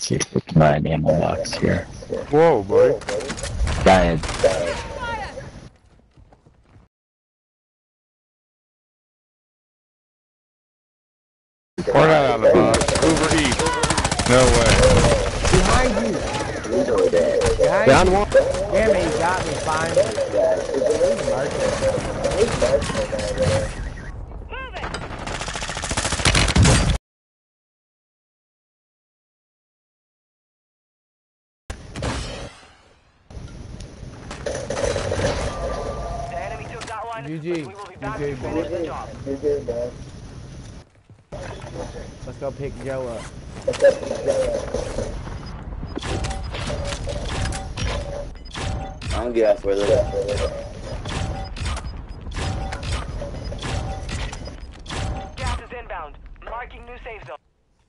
see if we can buy an ammo box here. Whoa, buddy. Guy Pour that out of the box. Uber Eats. No way. Behind you. Behind you. Damn it, he got me finally. GG. GG, bro. Let's go pick Joe up. I don't get out for a little. Gas is inbound. Marking new safe zone.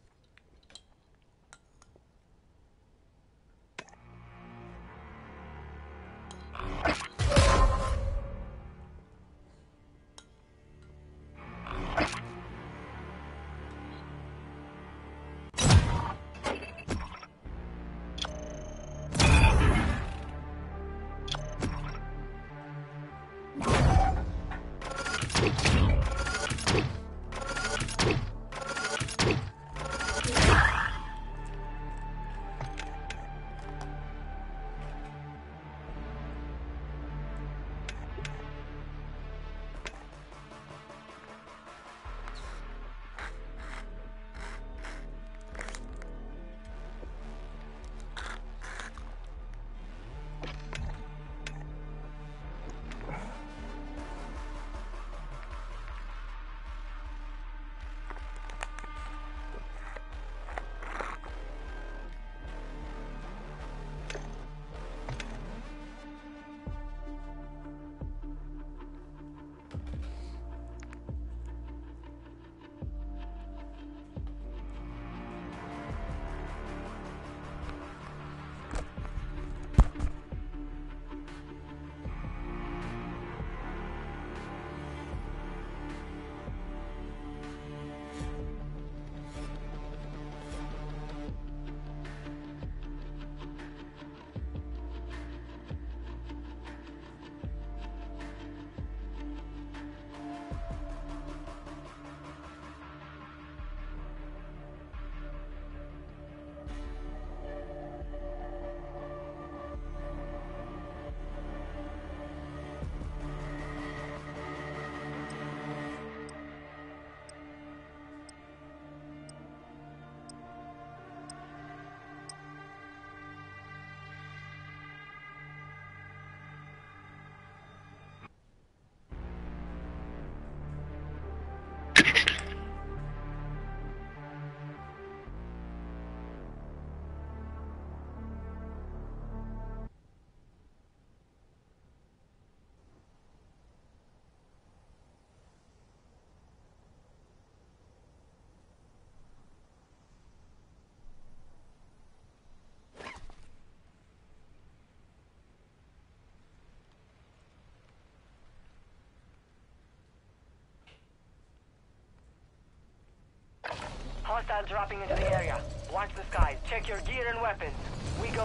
Hostiles dropping into the area. Watch the skies. Check your gear and weapons. We go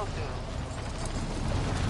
soon.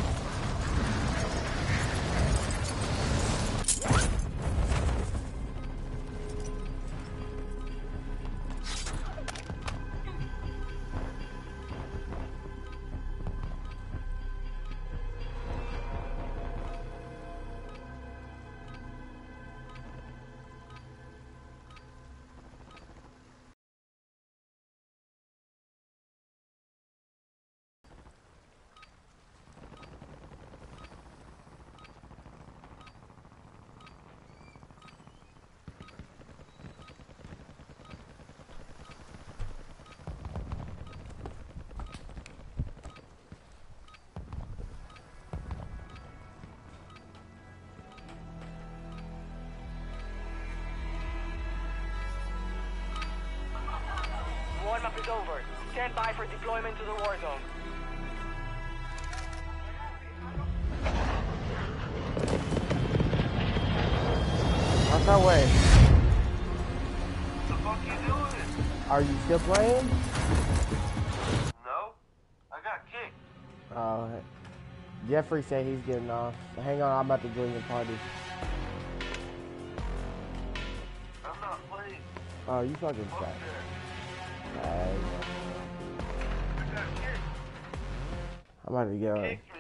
Warm-up is over. Stand by for deployment to the war zone. What's that way? What the fuck you doing? Are you still playing? No. Jeffrey said he's getting off. Hang on, I'm about to join the party. I'm not playing. Oh, you fucking suck. I'm about to go.